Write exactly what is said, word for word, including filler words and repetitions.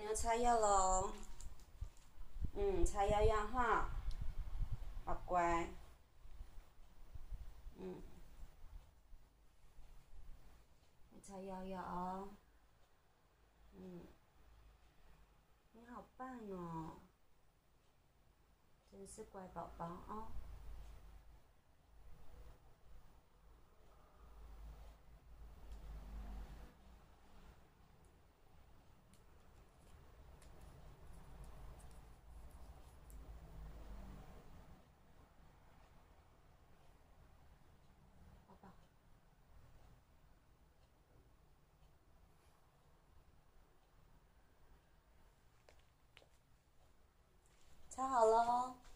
要擦药喽。嗯，擦药药哈，好乖。嗯，擦药药哦。嗯，你好棒哦，真是乖宝宝哦。宝宝，擦好了哦。